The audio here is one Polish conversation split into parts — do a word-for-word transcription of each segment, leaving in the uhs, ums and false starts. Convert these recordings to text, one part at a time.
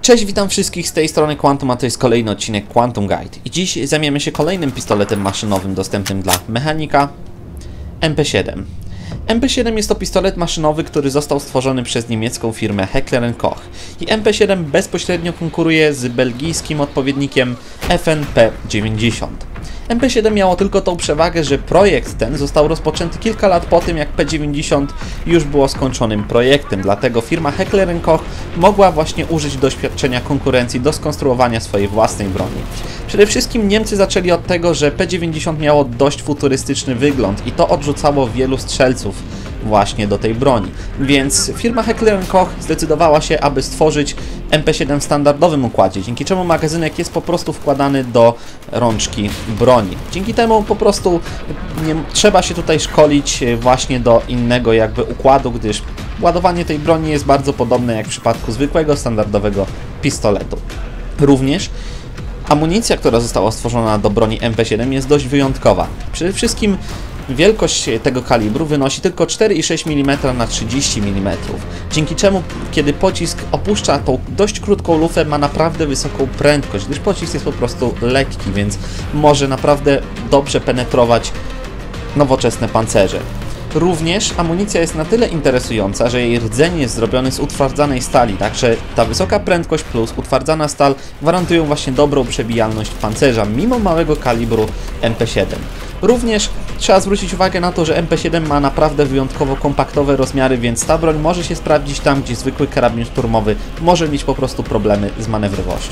Cześć, witam wszystkich z tej strony Quantum, a to jest kolejny odcinek Quantum Guide. I dziś zajmiemy się kolejnym pistoletem maszynowym dostępnym dla mechanika M P siedem. M P siedem jest to pistolet maszynowy, który został stworzony przez niemiecką firmę Heckler and Koch. I M P siedem bezpośrednio konkuruje z belgijskim odpowiednikiem F N P dziewięćdziesiąt. M P siedem miało tylko tą przewagę, że projekt ten został rozpoczęty kilka lat po tym, jak P dziewięćdziesiąt już było skończonym projektem. Dlatego firma Heckler and Koch mogła właśnie użyć doświadczenia konkurencji do skonstruowania swojej własnej broni. Przede wszystkim Niemcy zaczęli od tego, że P dziewięćdziesiąt miało dość futurystyczny wygląd i to odrzucało wielu strzelców właśnie do tej broni. Więc firma Heckler and Koch zdecydowała się, aby stworzyć M P siedem w standardowym układzie, dzięki czemu magazynek jest po prostu wkładany do rączki broni. Dzięki temu po prostu nie trzeba się tutaj szkolić właśnie do innego jakby układu, gdyż ładowanie tej broni jest bardzo podobne jak w przypadku zwykłego, standardowego pistoletu. Również amunicja, która została stworzona do broni M P siedem jest dość wyjątkowa. Przede wszystkim wielkość tego kalibru wynosi tylko cztery i sześć milimetrów na trzydzieści milimetrów, dzięki czemu kiedy pocisk opuszcza tą dość krótką lufę, ma naprawdę wysoką prędkość, gdyż pocisk jest po prostu lekki, więc może naprawdę dobrze penetrować nowoczesne pancerze. Również amunicja jest na tyle interesująca, że jej rdzeń jest zrobiony z utwardzanej stali, także ta wysoka prędkość plus utwardzana stal gwarantują właśnie dobrą przebijalność pancerza, mimo małego kalibru M P siedem. Również trzeba zwrócić uwagę na to, że M P siedem ma naprawdę wyjątkowo kompaktowe rozmiary, więc ta broń może się sprawdzić tam, gdzie zwykły karabin szturmowy może mieć po prostu problemy z manewrowością.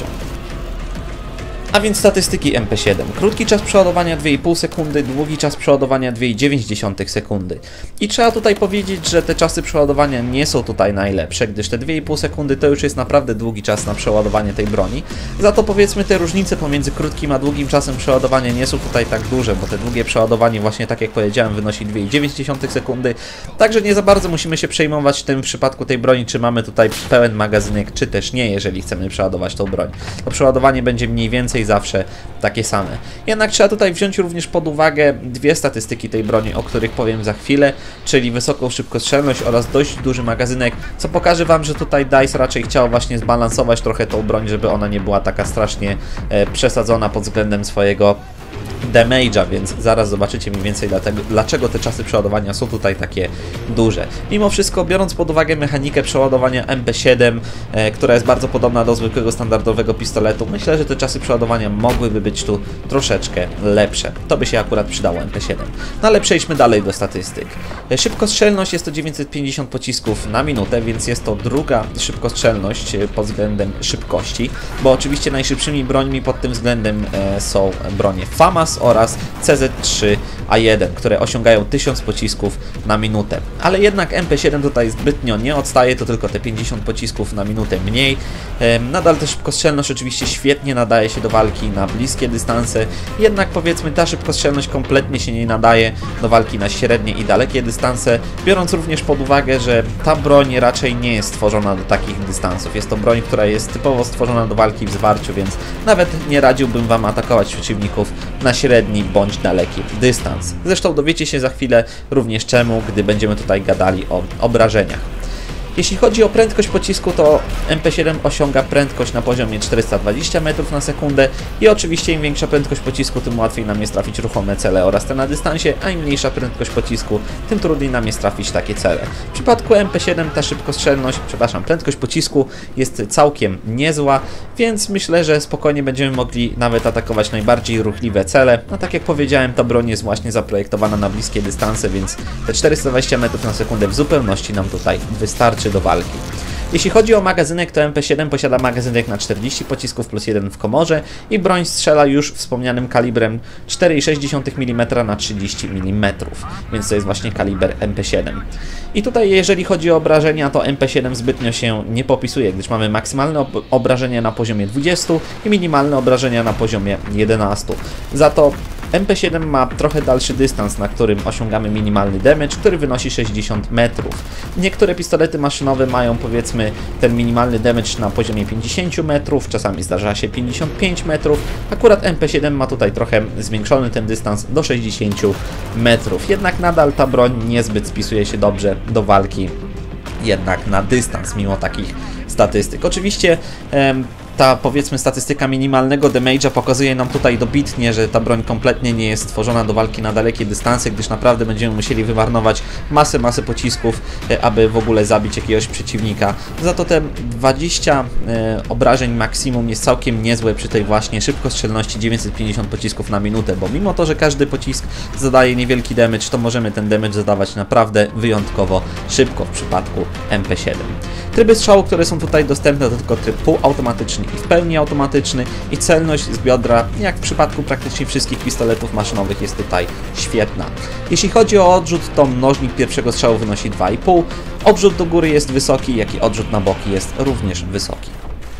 A więc statystyki M P siedem. Krótki czas przeładowania dwie i pół sekundy, długi czas przeładowania dwie i dziewięć sekundy. I trzeba tutaj powiedzieć, że te czasy przeładowania nie są tutaj najlepsze, gdyż te dwie i pół sekundy to już jest naprawdę długi czas na przeładowanie tej broni. Za to powiedzmy te różnice pomiędzy krótkim a długim czasem przeładowania nie są tutaj tak duże, bo te długie przeładowanie właśnie tak jak powiedziałem wynosi dwie i dziewięć sekundy. Także nie za bardzo musimy się przejmować tym w przypadku tej broni, czy mamy tutaj pełen magazynek, czy też nie, jeżeli chcemy przeładować tą broń. To przeładowanie będzie mniej więcej zawsze takie same. Jednak trzeba tutaj wziąć również pod uwagę dwie statystyki tej broni, o których powiem za chwilę, czyli wysoką szybkostrzelność oraz dość duży magazynek, co pokaże Wam, że tutaj DICE raczej chciał właśnie zbalansować trochę tą broń, żeby ona nie była taka strasznie e, przesadzona pod względem swojego damage'a, więc zaraz zobaczycie mniej więcej dlatego, dlaczego te czasy przeładowania są tutaj takie duże. Mimo wszystko, biorąc pod uwagę mechanikę przeładowania M P siedem, e, która jest bardzo podobna do zwykłego, standardowego pistoletu, myślę, że te czasy przeładowania mogłyby być tu troszeczkę lepsze. To by się akurat przydało M P siedem. No ale przejdźmy dalej do statystyk. E, szybkostrzelność jest to dziewięćset pięćdziesiąt pocisków na minutę, więc jest to druga szybkostrzelność e, pod względem szybkości, bo oczywiście najszybszymi brońmi pod tym względem e, są bronie FAMAS oraz C Z trzy A jeden, które osiągają tysiąc pocisków na minutę. Ale jednak M P siedem tutaj zbytnio nie odstaje, to tylko te pięćdziesiąt pocisków na minutę mniej. Nadal ta szybkostrzelność oczywiście świetnie nadaje się do walki na bliskie dystanse, jednak powiedzmy ta szybkostrzelność kompletnie się nie nadaje do walki na średnie i dalekie dystanse, biorąc również pod uwagę, że ta broń raczej nie jest stworzona do takich dystansów. Jest to broń, która jest typowo stworzona do walki w zwarciu, więc nawet nie radziłbym Wam atakować przeciwników na średni bądź daleki dystans. Zresztą dowiecie się za chwilę również czemu, gdy będziemy tutaj gadali o obrażeniach. Jeśli chodzi o prędkość pocisku, to M P siedem osiąga prędkość na poziomie czterysta dwadzieścia metrów na sekundę i oczywiście im większa prędkość pocisku, tym łatwiej nam jest trafić ruchome cele oraz te na dystansie, a im mniejsza prędkość pocisku, tym trudniej nam jest trafić takie cele. W przypadku M P siedem ta szybkostrzelność, przepraszam, prędkość pocisku jest całkiem niezła, więc myślę, że spokojnie będziemy mogli nawet atakować najbardziej ruchliwe cele. No tak jak powiedziałem, ta broń jest właśnie zaprojektowana na bliskie dystanse, więc te czterysta dwadzieścia metrów na sekundę w zupełności nam tutaj wystarczy do walki. Jeśli chodzi o magazynek, to M P siedem posiada magazynek na czterdzieści pocisków plus jeden w komorze i broń strzela już wspomnianym kalibrem cztery i sześć milimetra na trzydzieści milimetrów, więc to jest właśnie kaliber M P siedem. I tutaj jeżeli chodzi o obrażenia, to M P siedem zbytnio się nie popisuje, gdyż mamy maksymalne ob obrażenia na poziomie dwudziestu i minimalne obrażenia na poziomie jedenastu. Za to M P siedem ma trochę dalszy dystans, na którym osiągamy minimalny damage, który wynosi sześćdziesiąt metrów. Niektóre pistolety maszynowe mają powiedzmy ten minimalny damage na poziomie pięćdziesięciu metrów, czasami zdarza się pięćdziesiąt pięć metrów. Akurat M P siedem ma tutaj trochę zwiększony ten dystans do sześćdziesięciu metrów. Jednak nadal ta broń niezbyt spisuje się dobrze do walki jednak na dystans, mimo takich statystyk. Oczywiście em, ta, powiedzmy, statystyka minimalnego damage'a pokazuje nam tutaj dobitnie, że ta broń kompletnie nie jest stworzona do walki na dalekie dystanse, gdyż naprawdę będziemy musieli wymarnować masę, masę pocisków, aby w ogóle zabić jakiegoś przeciwnika. Za to te dwadzieścia e, obrażeń maksimum jest całkiem niezłe przy tej właśnie szybkostrzelności dziewięćset pięćdziesiąt pocisków na minutę, bo mimo to, że każdy pocisk zadaje niewielki damage, to możemy ten damage zadawać naprawdę wyjątkowo szybko w przypadku M P siedem. Tryby strzału, które są tutaj dostępne, to tylko tryb półautomatyczny i w pełni automatyczny i celność z biodra, jak w przypadku praktycznie wszystkich pistoletów maszynowych, jest tutaj świetna. Jeśli chodzi o odrzut, to mnożnik pierwszego strzału wynosi dwa i pół, odrzut do góry jest wysoki, jak i odrzut na boki jest również wysoki.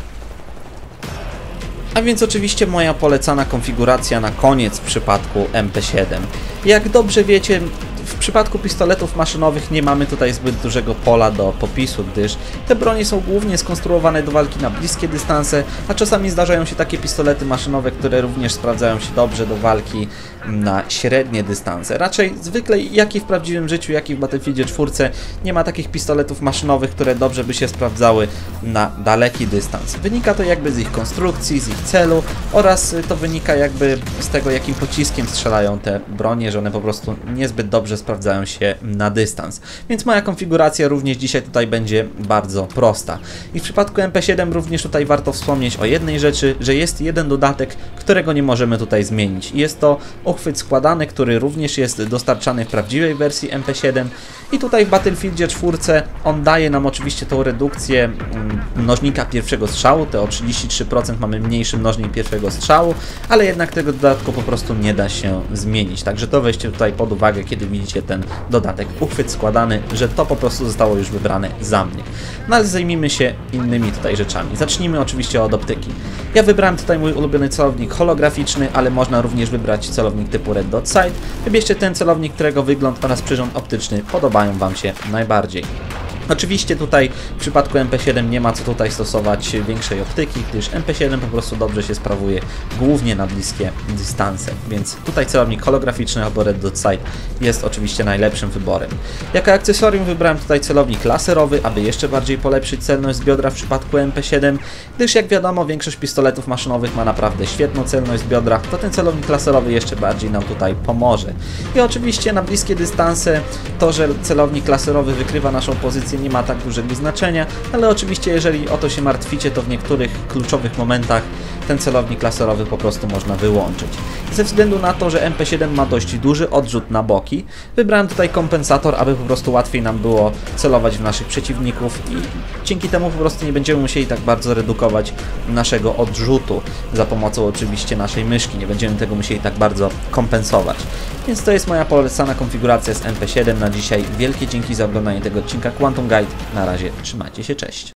A więc oczywiście moja polecana konfiguracja na koniec w przypadku M P siedem. Jak dobrze wiecie, w przypadku pistoletów maszynowych nie mamy tutaj zbyt dużego pola do popisu, gdyż te bronie są głównie skonstruowane do walki na bliskie dystanse, a czasami zdarzają się takie pistolety maszynowe, które również sprawdzają się dobrze do walki na średnie dystanse. Raczej zwykle, jak i w prawdziwym życiu, jak i w Battlefieldzie cztery, nie ma takich pistoletów maszynowych, które dobrze by się sprawdzały na daleki dystans. Wynika to jakby z ich konstrukcji, z ich celu oraz to wynika jakby z tego, jakim pociskiem strzelają te bronie, że one po prostu niezbyt dobrze sprawdzają się na dystans. Więc moja konfiguracja również dzisiaj tutaj będzie bardzo prosta. I w przypadku M P siedem również tutaj warto wspomnieć o jednej rzeczy, że jest jeden dodatek, którego nie możemy tutaj zmienić. I jest to uchwyt składany, który również jest dostarczany w prawdziwej wersji M P siedem. I tutaj w Battlefieldzie cztery on daje nam oczywiście tą redukcję mnożnika pierwszego strzału, te o trzydzieści trzy procent mamy mniejszy mnożnik pierwszego strzału, ale jednak tego dodatku po prostu nie da się zmienić. Także to weźcie tutaj pod uwagę, kiedy widzicie ten dodatek uchwyt składany, że to po prostu zostało już wybrane za mnie. No ale zajmijmy się innymi tutaj rzeczami. Zacznijmy oczywiście od optyki. Ja wybrałem tutaj mój ulubiony celownik holograficzny, ale można również wybrać celownik typu Red Dot Sight. Wybierzcie ten celownik, którego wygląd oraz przyrząd optyczny podobają Wam się najbardziej. Oczywiście tutaj w przypadku M P siedem nie ma co tutaj stosować większej optyki, gdyż M P siedem po prostu dobrze się sprawuje głównie na bliskie dystanse, więc tutaj celownik holograficzny albo Red Dot Sight jest oczywiście najlepszym wyborem. Jako akcesorium wybrałem tutaj celownik laserowy, aby jeszcze bardziej polepszyć celność z biodra w przypadku M P siedem, gdyż jak wiadomo większość pistoletów maszynowych ma naprawdę świetną celność z biodra, to ten celownik laserowy jeszcze bardziej nam tutaj pomoże. I oczywiście na bliskie dystanse to, że celownik laserowy wykrywa naszą pozycję, nie ma tak dużego znaczenia, ale oczywiście jeżeli o to się martwicie, to w niektórych kluczowych momentach ten celownik laserowy po prostu można wyłączyć. Ze względu na to, że M P siedem ma dość duży odrzut na boki, wybrałem tutaj kompensator, aby po prostu łatwiej nam było celować w naszych przeciwników i dzięki temu po prostu nie będziemy musieli tak bardzo redukować naszego odrzutu za pomocą oczywiście naszej myszki, nie będziemy tego musieli tak bardzo kompensować. Więc to jest moja polecana konfiguracja z M P siedem na dzisiaj. Wielkie dzięki za oglądanie tego odcinka Quantum Guide. Na razie, trzymajcie się, cześć.